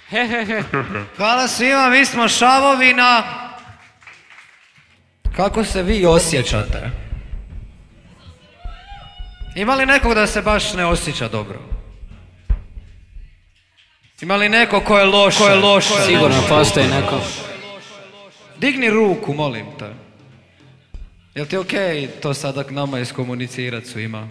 Hvala svima, mi smo Šavovina. Kako se vi osjećate? Ima li nekog da se baš ne osjeća dobro? Ima li neko ko je loš? Sigurno postoji neko. Digni ruku, molim te. Jel ti okej to sada k nama iskomunicirat svima?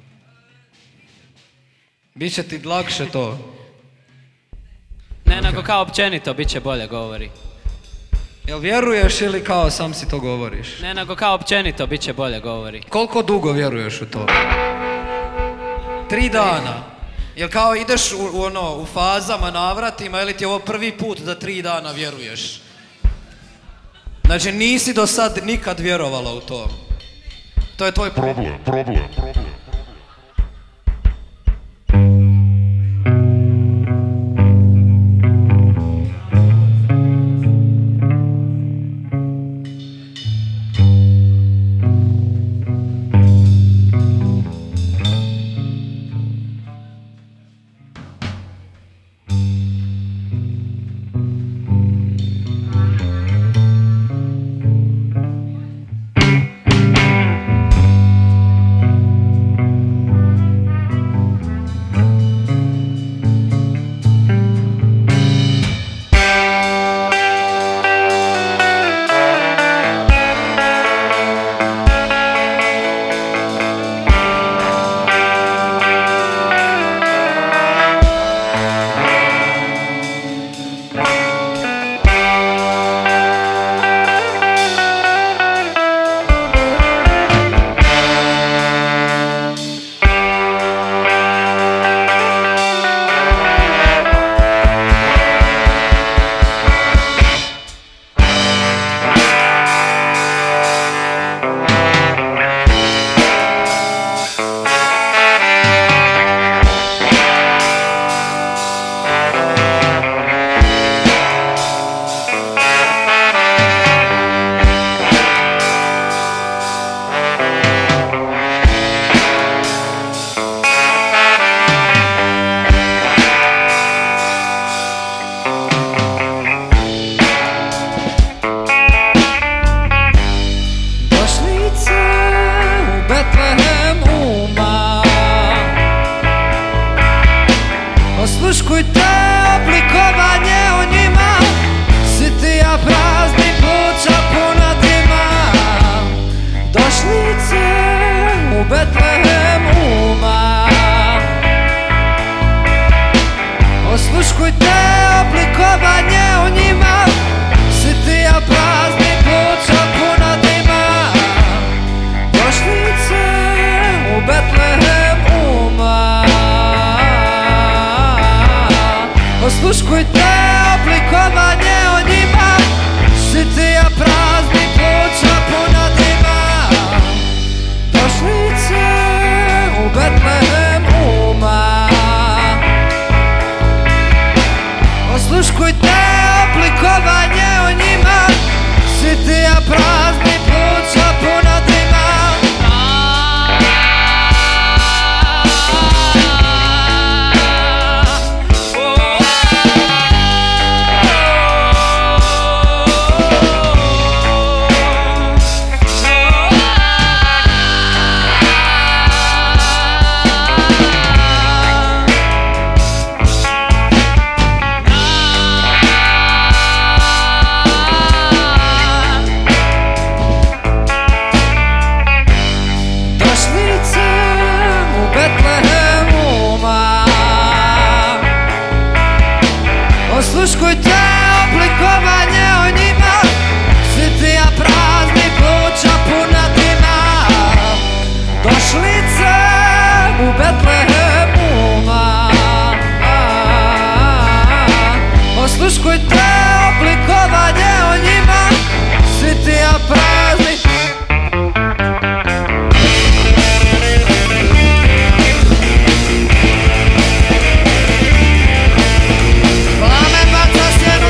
Biće ti lakše to? Ne, nego kao općenito, bit će bolje govori. Jel vjeruješ ili kao sam si to govoriš? Ne, nego kao općenito, bit će bolje govori. Koliko dugo vjeruješ u to? 3 dana. Jel kao ideš u fazama, navratima, ili ti je ovo prvi put da 3 dana vjeruješ? Znači nisi do sad nikad vjerovala u to. To je tvoj problem. Osluškujte oblikovanje u njima, sitija prazni pluća puna dima. Došlice u Betlehem uma. Osluškujte oblikovanje u njima, sitija prazni pluća puna dima. Došlice u Betlehem uma. Osluškujte oblikovanje o njima, sitija prazni pluća puna dima. Došlice u Betlehem uma. Osluškujte oblikovanje o njima, sitija prazni pluća puna dima. Osluškujte oblikovanje o njima, sitija prazni pluća puna dima. Došlice u Betlehem uma. Osluškujte oblikovanje o njima, sitija prazni. Plamen baca sjenu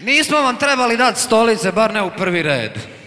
Nismo vam trebali dati stolice, bar ne u prvi red.